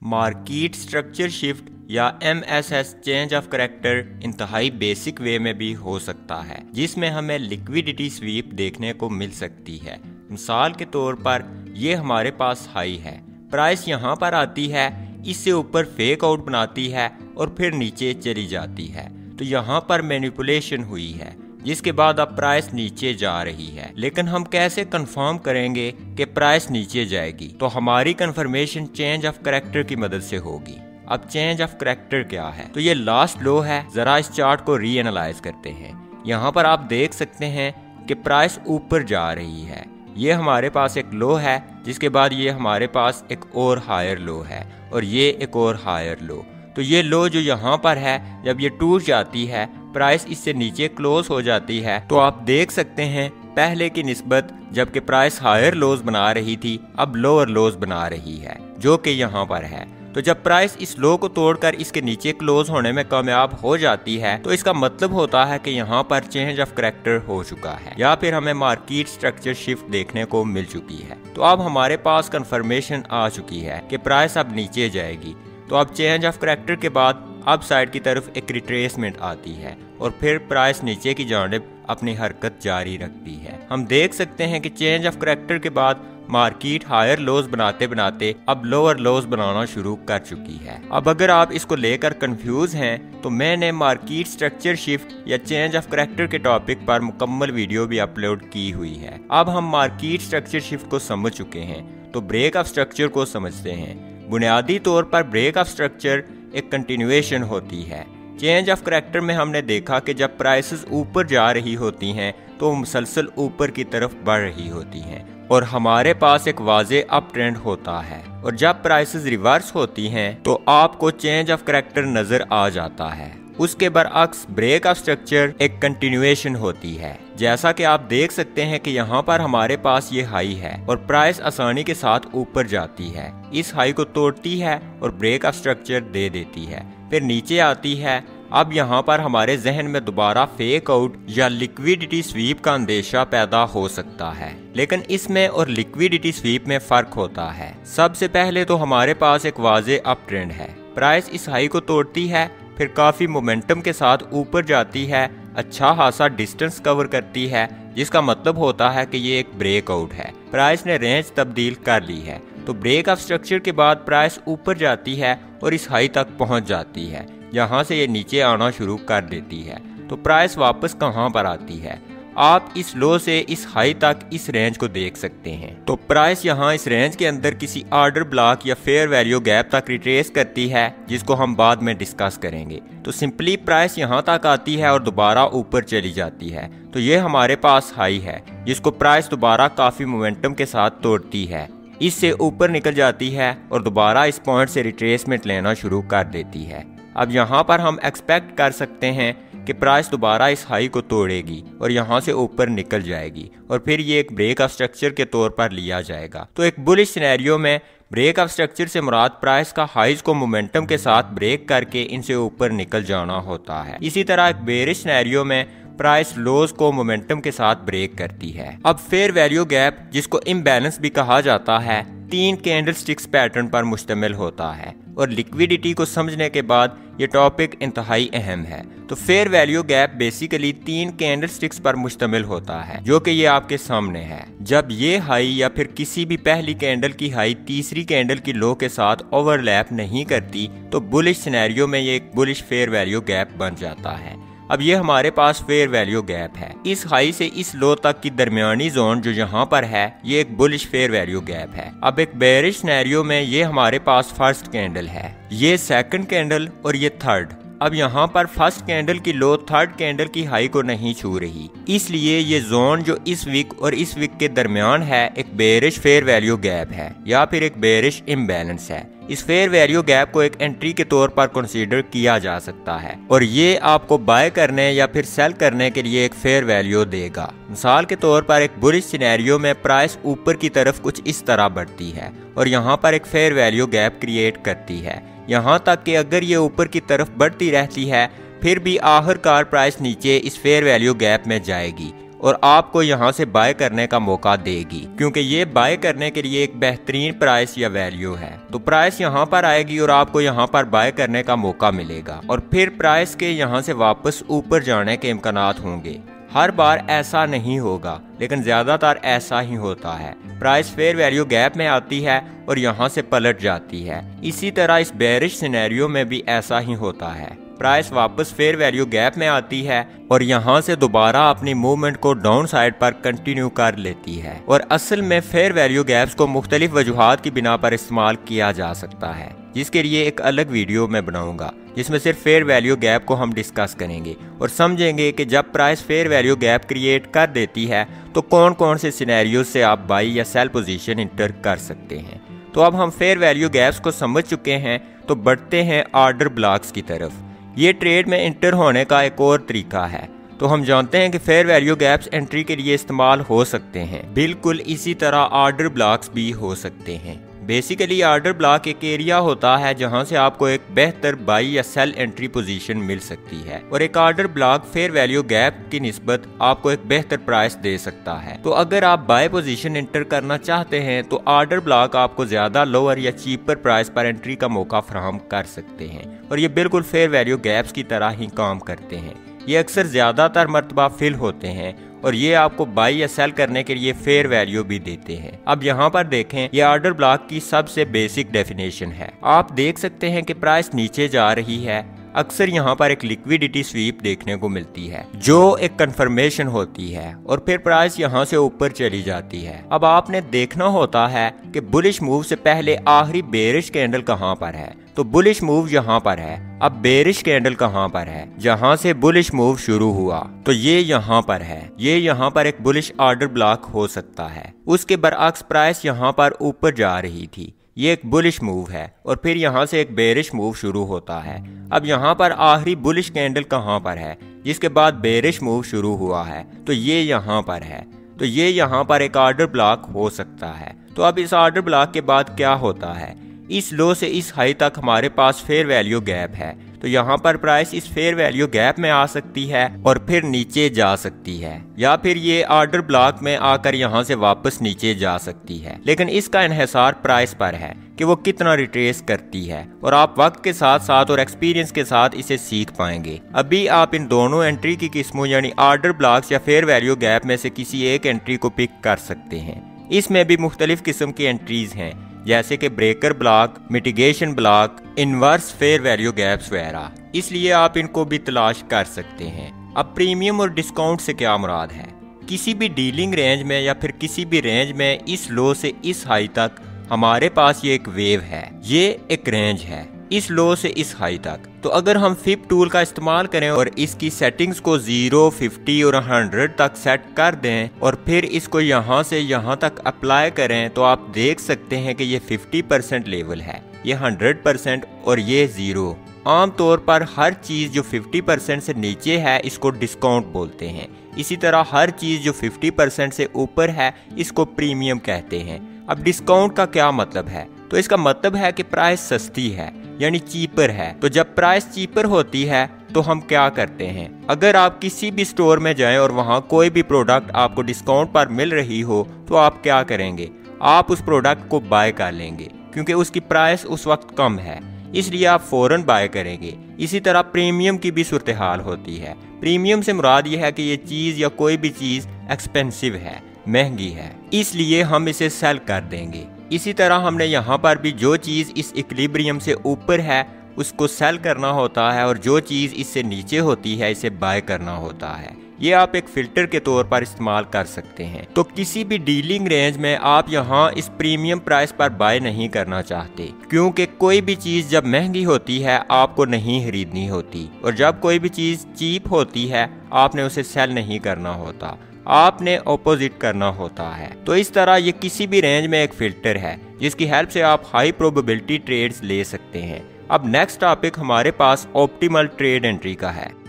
Market structure shift या MSS change of character इंतहाई basic way में भी हो सकता है, जिसमें हमें लिक्विडिटी स्वीप देखने को मिल सकती है। मिसाल के तौर पर ये हमारे पास हाई है, प्राइस यहाँ पर आती है, इससे ऊपर फेक आउट बनाती है और फिर नीचे चली जाती है। तो यहाँ पर मैनिपुलेशन हुई है, जिसके बाद अब प्राइस नीचे जा रही है। लेकिन हम कैसे कंफर्म करेंगे कि प्राइस नीचे जाएगी? तो हमारी कंफर्मेशन चेंज ऑफ करैक्टर की मदद से होगी। अब चेंज ऑफ करैक्टर क्या है? तो ये लास्ट लो है। जरा इस चार्ट को रीएनालाइज करते हैं। यहाँ पर आप देख सकते हैं कि प्राइस ऊपर जा रही है। ये हमारे पास एक लो है, जिसके बाद ये हमारे पास एक और हायर लो है और ये एक और हायर लो। तो ये लो जो यहाँ पर है, जब ये टूट जाती है, प्राइस इससे नीचे क्लोज हो जाती है, तो आप देख सकते हैं पहले की निस्बत जबकि प्राइस हायर लोज बना रही थी, अब लोअर लोज बना रही है, जो कि यहाँ पर है। तो जब प्राइस इस लो को तोड़कर इसके नीचे क्लोज होने में कामयाब हो जाती है, तो इसका मतलब होता है कि यहाँ पर चेंज ऑफ करैक्टर हो चुका है, या फिर हमें मार्केट स्ट्रक्चर शिफ्ट देखने को मिल चुकी है। तो अब हमारे पास कंफर्मेशन आ चुकी है कि प्राइस अब नीचे जाएगी। तो अब चेंज ऑफ करैक्टर के बाद अप साइड की तरफ एक रिट्रेसमेंट आती है और फिर प्राइस नीचे की जानिब अपनी हरकत जारी रखती है। हम देख सकते हैं कि चेंज ऑफ करैक्टर के बाद मार्केट हायर लोज बनाते बनाते अब लोअर लोज बनाना शुरू कर चुकी है। अब अगर आप इसको लेकर कंफ्यूज हैं, तो मैंने मार्केट स्ट्रक्चर शिफ्ट या चेंज ऑफ करैक्टर के टॉपिक पर मुकम्मल वीडियो भी अपलोड की हुई है। अब हम मार्केट स्ट्रक्चर शिफ्ट को समझ चुके हैं, तो ब्रेक ऑफ स्ट्रक्चर को समझते हैं। बुनियादी तौर पर ब्रेक ऑफ स्ट्रक्चर एक कंटिन्यूएशन होती है। चेंज ऑफ करैक्टर में हमने देखा कि जब प्राइसेस ऊपर जा रही होती हैं, तो मुसलसल ऊपर की तरफ बढ़ रही होती हैं और हमारे पास एक वाज़े अप ट्रेंड होता है। और जब प्राइसेस रिवर्स होती हैं, तो आपको चेंज ऑफ करैक्टर नजर आ जाता है। उसके बरअक्स ब्रेक ऑफ स्ट्रक्चर एक कंटिन्यूएशन होती है। जैसा कि आप देख सकते हैं कि यहाँ पर हमारे पास ये हाई है और प्राइस आसानी के साथ ऊपर जाती है, इस हाई को तोड़ती है और ब्रेक ऑफ स्ट्रक्चर दे देती है, फिर नीचे आती है। अब यहाँ पर हमारे जहन में दोबारा फेक आउट या लिक्विडिटी स्वीप का अंदेशा पैदा हो सकता है, लेकिन इसमें और लिक्विडिटी स्वीप में फर्क होता है। सबसे पहले तो हमारे पास एक वाज़े अप ट्रेंड है, प्राइस इस हाई को तोड़ती है, फिर काफी मोमेंटम के साथ ऊपर जाती है, अच्छा खासा डिस्टेंस कवर करती है, जिसका मतलब होता है कि ये एक ब्रेकआउट है। प्राइस ने रेंज तब्दील कर ली है। तो ब्रेक ऑफ स्ट्रक्चर के बाद प्राइस ऊपर जाती है और इस हाई तक पहुंच जाती है, जहां से ये नीचे आना शुरू कर देती है। तो प्राइस वापस कहां पर आती है? आप इस लो से इस हाई तक इस रेंज को देख सकते हैं। तो प्राइस यहाँ इस रेंज के अंदर किसी ऑर्डर ब्लॉक या फेयर वैल्यू गैप तक रिट्रेस करती है, जिसको हम बाद में डिस्कस करेंगे। तो सिंपली प्राइस यहाँ तक आती है और दोबारा ऊपर चली जाती है। तो ये हमारे पास हाई है, जिसको प्राइस दोबारा काफी मोमेंटम के साथ तोड़ती है, इससे ऊपर निकल जाती है और दोबारा इस पॉइंट से रिट्रेसमेंट लेना शुरू कर देती है। अब यहाँ पर हम एक्सपेक्ट कर सकते हैं कि प्राइस दोबारा इस हाई को तोड़ेगी और यहाँ से ऊपर निकल जाएगी और फिर ये एक ब्रेक ऑफ स्ट्रक्चर के तौर पर लिया जाएगा। तो एक बुलिश सिनेरियो में ब्रेक ऑफ स्ट्रक्चर से मुराद प्राइस का हाइज को मोमेंटम के साथ ब्रेक करके इनसे ऊपर निकल जाना होता है। इसी तरह एक बेरिश सिनेरियो में प्राइस लोज को मोमेंटम के साथ ब्रेक करती है। अब फेयर वैल्यू गैप, जिसको इम्बैलेंस भी कहा जाता है, 3 कैंडलस्टिक्स पैटर्न पर मुश्तमिल होता है और लिक्विडिटी को समझने के बाद ये टॉपिक इंतहाई अहम है। तो fair value gap basically 3 candlesticks पर मुश्तमिल होता है, जो कि ये आपके सामने है। जब ये हाई या फिर किसी भी पहली कैंडल की हाई तीसरी कैंडल की लो के साथ ओवरलैप नहीं करती, तो बुलिश सिनेरियो में ये एक बुलिश फेयर वैल्यू गैप बन जाता है। अब ये हमारे पास फेयर वैल्यू गैप है। इस हाई से इस लो तक की दरमियानी जोन जो यहाँ पर है, ये एक बुलिश फेयर वैल्यू गैप है। अब एक बेरिश सिनेरियो में ये हमारे पास फर्स्ट कैंडल है, ये सेकंड कैंडल और ये थर्ड। अब यहाँ पर फर्स्ट कैंडल की लो थर्ड कैंडल की हाई को नहीं छू रही, इसलिए ये जोन जो इस वीक और इस वीक के दरमियान है, एक बेरिश फेयर वैल्यू गैप है या फिर एक बेरिश इम्बैलेंस है। इस फेयर वैल्यू गैप को एक एंट्री के तौर पर कंसीडर किया जा सकता है और ये आपको बाय करने या फिर सेल करने के लिए एक फेयर वैल्यू देगा। मिसाल के तौर पर एक बुलिश सिनेरियो में प्राइस ऊपर की तरफ कुछ इस तरह बढ़ती है और यहाँ पर एक फेयर वैल्यू गैप क्रिएट करती है, यहाँ तक कि अगर ये ऊपर की तरफ बढ़ती रहती है, फिर भी आखिरकार प्राइस नीचे इस फेयर वैल्यू गैप में जाएगी और आपको यहाँ से बाय करने का मौका देगी, क्योंकि ये बाय करने के लिए एक बेहतरीन प्राइस या वैल्यू है। तो प्राइस यहाँ पर आएगी और आपको यहाँ पर बाय करने का मौका मिलेगा और फिर प्राइस के यहाँ से वापस ऊपर जाने के इम्कानात होंगे। हर बार ऐसा नहीं होगा, लेकिन ज्यादातर ऐसा ही होता है। प्राइस फेयर वैल्यू गैप में आती है और यहाँ से पलट जाती है। इसी तरह इस बेरिश सिनेरियो में भी ऐसा ही होता है। प्राइस वापस फेयर वैल्यू गैप में आती है और यहाँ से दोबारा अपनी मूवमेंट को डाउन साइड पर कंटिन्यू कर लेती है। और असल में फेयर वैल्यू गैप्स को मुख्तलिफ वजूहात की बिना पर इस्तेमाल किया जा सकता है, जिसके लिए एक अलग वीडियो में बनाऊंगा, जिसमें सिर्फ फेयर वैल्यू गैप को हम डिस्कस करेंगे और समझेंगे कि जब price fair value gap create कर देती है तो कौन कौन से सिनेरियो से आप बाई या सेल पोजीशन इंटर कर सकते हैं। तो अब हम फेयर वैल्यू गैप्स को समझ चुके हैं, तो बढ़ते हैं ऑर्डर ब्लॉक्स की तरफ। ये ट्रेड में इंटर होने का एक और तरीका है। तो हम जानते हैं कि फेयर वैल्यू गैप्स एंट्री के लिए इस्तेमाल हो सकते हैं, बिल्कुल इसी तरह ऑर्डर ब्लॉक्स भी हो सकते हैं। बेसिकली ऑर्डर ब्लॉक एक एरिया होता है जहां से आपको एक बेहतर बाई या सेल एंट्री पोजीशन मिल सकती है, और एक order block fair value gap की निस्बत आपको एक बेहतर प्राइस दे सकता है। तो अगर आप बाय पोजीशन एंटर करना चाहते हैं तो ऑर्डर ब्लॉक आपको ज्यादा लोअर या चीपर प्राइस पर एंट्री का मौका फराहम कर सकते हैं, और ये बिल्कुल फेयर वैल्यू गैप्स की तरह ही काम करते हैं। ये अक्सर ज्यादातर मर्तबा फिल होते हैं और ये आपको बाई या सेल करने के लिए फेयर वैल्यू भी देते हैं। अब यहाँ पर देखें, ये ऑर्डर ब्लॉक की सबसे बेसिक डेफिनेशन है। आप देख सकते हैं कि प्राइस नीचे जा रही है। अक्सर यहाँ पर एक लिक्विडिटी स्वीप देखने को मिलती है जो एक कंफर्मेशन होती है और फिर प्राइस यहाँ से ऊपर चली जाती है। अब आपने देखना होता है कि बुलिश मूव से पहले आखिरी बेरिश कैंडल कहाँ पर है। तो बुलिश मूव यहाँ पर है। अब बेरिश कैंडल कहाँ पर है, जहाँ से बुलिश मूव शुरू हुआ, तो ये यहाँ पर है। ये यहाँ पर एक बुलिश ऑर्डर ब्लॉक हो सकता है। उसके बरअक्स प्राइस यहाँ पर ऊपर जा रही थी, ये एक बुलिश मूव है, और फिर यहाँ से एक बेरिश मूव शुरू होता है। अब यहाँ पर आखिरी बुलिश कैंडल कहाँ पर है, जिसके बाद बेरिश मूव शुरू हुआ है, तो ये यहाँ पर है। तो ये यहाँ पर एक ऑर्डर ब्लॉक हो सकता है। तो अब इस ऑर्डर ब्लॉक के बाद क्या होता है, इस लो से इस हाई तक हमारे पास फेयर वैल्यू गैप है। तो यहाँ पर प्राइस इस फेयर वैल्यू गैप में आ सकती है और फिर नीचे जा सकती है, या फिर ये ऑर्डर ब्लॉक में आकर यहाँ से वापस नीचे जा सकती है। लेकिन इसका इन्हिसार प्राइस पर है कि वो कितना रिट्रेस करती है, और आप वक्त के साथ साथ और एक्सपीरियंस के साथ इसे सीख पाएंगे। अभी आप इन दोनों एंट्री की किस्मों यानी ऑर्डर ब्लॉक्स या फेयर वैल्यू गैप में से किसी एक एंट्री को पिक कर सकते हैं। इसमें भी मुख्तलिफ किस्म की एंट्रीज हैं, जैसे कि breaker block, mitigation block, inverse fair value gaps वगैरह। इसलिए आप इनको भी तलाश कर सकते हैं। अब प्रीमियम और डिस्काउंट से क्या मुराद है? किसी भी डीलिंग रेंज में या फिर किसी भी रेंज में इस लो से इस हाई तक हमारे पास ये एक वेव है, ये एक रेंज है इस लो से इस हाई तक। तो अगर हम फिप टूल का इस्तेमाल करें और इसकी सेटिंग्स को 0, 50 और 100 तक सेट कर दें और फिर इसको यहाँ से यहाँ तक अप्लाई करें, तो आप देख सकते हैं कि ये 50% लेवल है, ये 100% और ये 0। आमतौर पर हर चीज जो 50% से नीचे है इसको डिस्काउंट बोलते हैं। इसी तरह हर चीज जो 50% से ऊपर है इसको प्रीमियम कहते हैं। अब डिस्काउंट का क्या मतलब है? तो इसका मतलब है कि प्राइस सस्ती है, यानी चीपर है। तो जब प्राइस चीपर होती है तो हम क्या करते हैं, अगर आप किसी भी स्टोर में जाएं और वहां कोई भी प्रोडक्ट आपको डिस्काउंट पर मिल रही हो, तो आप क्या करेंगे, आप उस प्रोडक्ट को बाय कर लेंगे, क्योंकि उसकी प्राइस उस वक्त कम है, इसलिए आप फौरन बाय करेंगे। इसी तरह प्रीमियम की भी सूरत हाल होती है। प्रीमियम से मुराद यह है कि ये चीज या कोई भी चीज एक्सपेंसिव है, महंगी है, इसलिए हम इसे सेल कर देंगे। इसी तरह हमने यहाँ पर भी जो चीज इस इक्विलिब्रियम से ऊपर है उसको सेल करना होता है, और जो चीज इससे नीचे होती है इसे बाय करना होता है। ये आप एक फिल्टर के तौर पर इस्तेमाल कर सकते हैं। तो किसी भी डीलिंग रेंज में आप यहाँ इस प्रीमियम प्राइस पर बाय नहीं करना चाहते, क्योंकि कोई भी चीज जब महंगी होती है आपको नहीं खरीदनी होती, और जब कोई भी चीज चीप होती है आपने उसे सेल नहीं करना होता, आपने ऑपोजिट करना होता है। तो इस तरह ये किसी भी रेंज में एक फिल्टर है जिसकी हेल्प से आप हाई प्रोबेबिलिटी ट्रेड्स ले सकते हैं। अब नेक्स्ट टॉपिक हमारे पास ऑप्टिमल ट्रेड एंट्री का है।